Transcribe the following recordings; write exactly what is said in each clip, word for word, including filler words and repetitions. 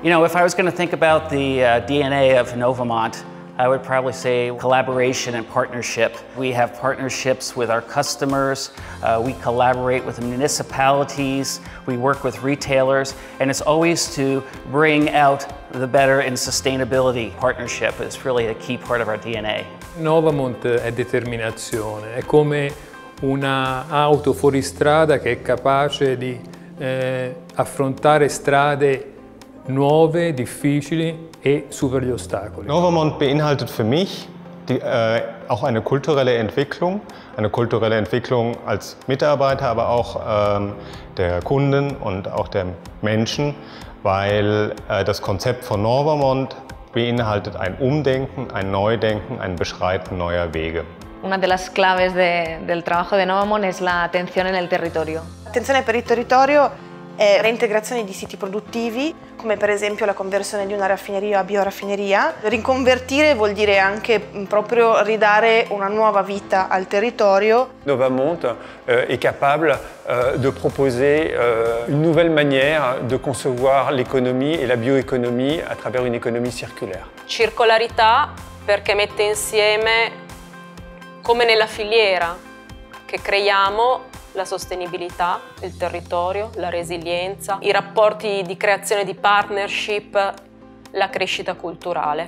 You know, if I was going to think about the uh, D N A of Novamont, I would probably say collaboration and partnership. We have partnerships with our customers, uh, we collaborate with municipalities, we work with retailers, and it's always to bring out the better in sustainability. Partnership is really a key part of our D N A. Novamont è determinazione, è come una auto fuoristrada che è capace di eh, affrontare strade nuove, difficili e supera gli ostacoli. Novamont beinhaltet für mich die, äh, auch eine kulturelle Entwicklung, eine kulturelle Entwicklung als Mitarbeiter, aber auch ähm, der Kunden und auch der Menschen, weil äh, das Konzept von Novamont beinhaltet ein Umdenken, ein Neudenken, ein Beschreiten neuer Wege. Una de las claves de, del trabajo de Novamont es la atención en el territorio. L'attenzione per il territorio è reintegrazione di siti produttivi, come per esempio la conversione di una raffineria a bioraffineria. Riconvertire vuol dire anche proprio ridare una nuova vita al territorio. Novamont euh, est capable euh, de proposer euh, une nouvelle manière de concevoir l'économie et la bioéconomie à travers une économie circulaire. Circolarità perché mette insieme, come nella filiera che creiamo, la sostenibilità, il territorio, la resilienza, i rapporti di creazione di partnership, la crescita culturale.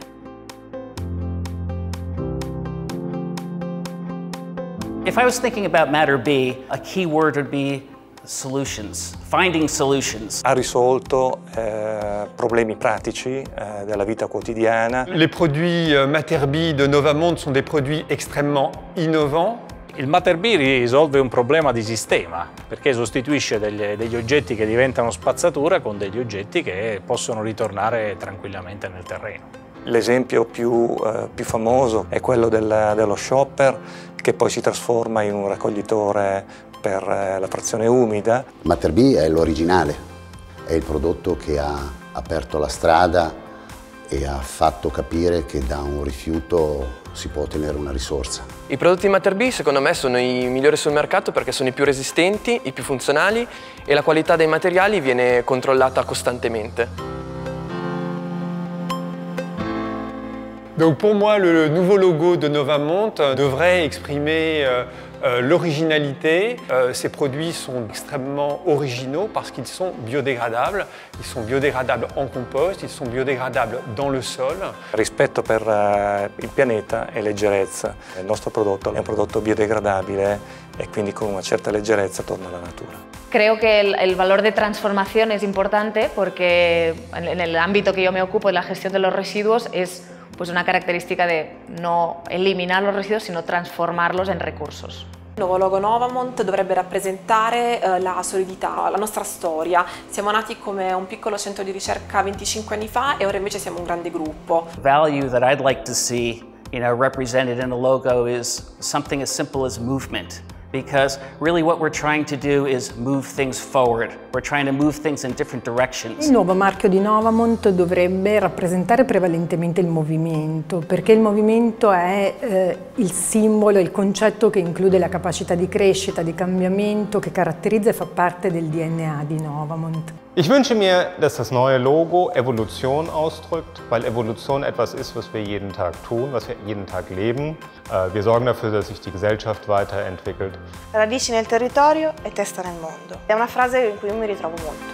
If I was thinking about matter B, a key word would be solutions, finding solutions. Ha risolto eh, problemi pratici eh, della vita quotidiana. Les produits euh, Mater B de Novamont sont des produits extrêmement innovants. Il Mater B risolve un problema di sistema, perché sostituisce degli, degli oggetti che diventano spazzatura con degli oggetti che possono ritornare tranquillamente nel terreno. L'esempio più, eh, più famoso è quello del, dello shopper, che poi si trasforma in un raccoglitore per eh, la frazione umida. Mater B è l'originale, è il prodotto che ha aperto la strada e ha fatto capire che da un rifiuto si può ottenere una risorsa. I prodotti Mater B secondo me sono i migliori sul mercato perché sono i più resistenti, i più funzionali e la qualità dei materiali viene controllata costantemente. Donc pour moi, le nouveau logo de Novamont devrait exprimer euh, euh, l'originalité. Euh, ces produits sont extrêmement originaux parce qu'ils sont biodégradables. Ils sont biodégradables en compost, ils sont biodégradables dans le sol. Rispetto per uh, il pianeta e leggerezza. Il nostro prodotto è un prodotto biodegradabile e quindi con una certa leggerezza torna alla natura. Creo que el, el valor de transformación es importante porque en, en el ámbito que yo me ocupo de la gestión de los residuos es pues una característica de no eliminar los residuos, sino transformarlos en recursos. Il nuovo logo Novamont dovrebbe rappresentare eh, la solidità, la nostra storia. Siamo nati come un piccolo centro di ricerca venticinque anni fa e ora invece siamo un grande gruppo. The value that I'd like to see, you know, represented in a logo is something as simple as movement. Because really what we're trying to do is move things forward. We're trying to move things in different directions. Il nuovo marchio di Novamont dovrebbe rappresentare prevalentemente il movimento, perché il movimento è eh, il simbolo, il concetto che include la capacità di crescita, di cambiamento, che caratterizza e fa parte del D N A di Novamont. Ich wünsche mir, dass das neue Logo Evolution ausdrückt, weil Evolution etwas ist, was wir jeden Tag tun, was wir jeden Tag leben. Wir sorgen dafür, dass sich die Gesellschaft weiterentwickelt. Radici nel territorio e testa nel mondo. È una frase in cui io mi ritrovo molto.